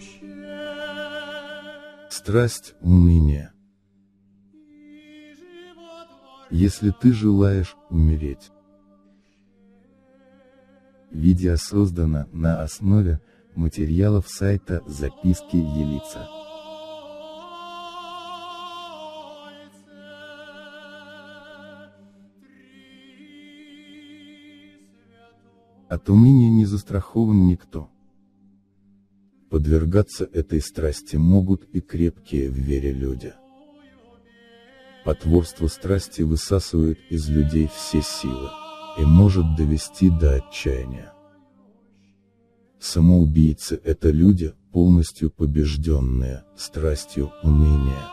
Страсть, уныние. Если ты желаешь умереть. Видео создано на основе материалов сайта «Записки Елица». От уныния не застрахован никто. Подвергаться этой страсти могут и крепкие в вере люди. Потворство страсти высасывает из людей все силы и может довести до отчаяния. Самоубийцы – это люди, полностью побежденные страстью уныния.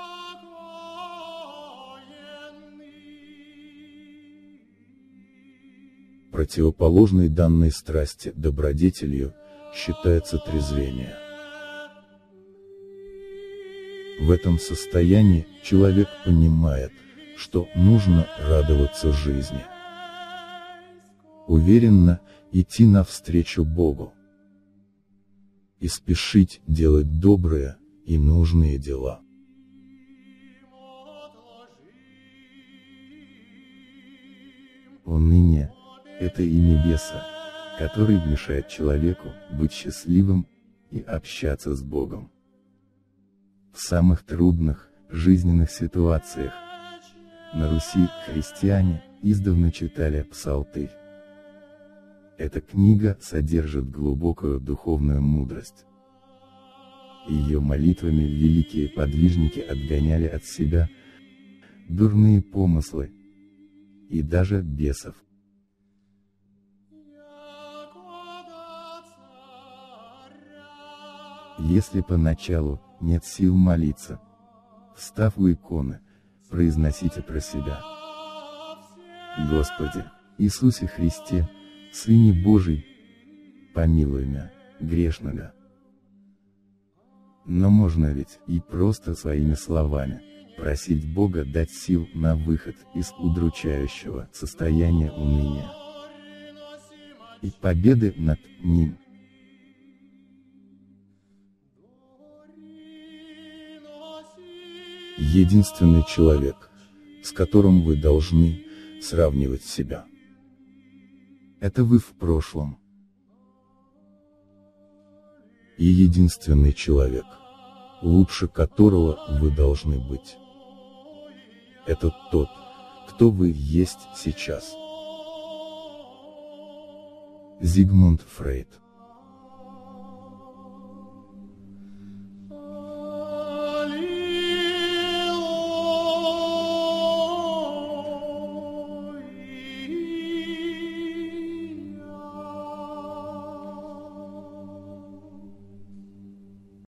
Противоположной данной страсти добродетелью считается трезвение. В этом состоянии человек понимает, что нужно радоваться жизни, уверенно идти навстречу Богу и спешить делать добрые и нужные дела. Уныние – это имя беса, который мешает человеку быть счастливым и общаться с Богом. В самых трудных, жизненных ситуациях на Руси христиане издавна читали Псалтырь. Эта книга содержит глубокую духовную мудрость. Ее молитвами великие подвижники отгоняли от себя дурные помыслы и даже бесов. Если поначалу нет сил молиться, встав у иконы, произносите про себя: «Господи, Иисусе Христе, Сыне Божий, помилуй меня, грешного». Но можно ведь и просто своими словами просить Бога дать сил на выход из удручающего состояния уныния и победы над ним. Единственный человек, с которым вы должны сравнивать себя, это вы в прошлом. И единственный человек, лучше которого вы должны быть, это тот, кто вы есть сейчас. Зигмунд Фрейд.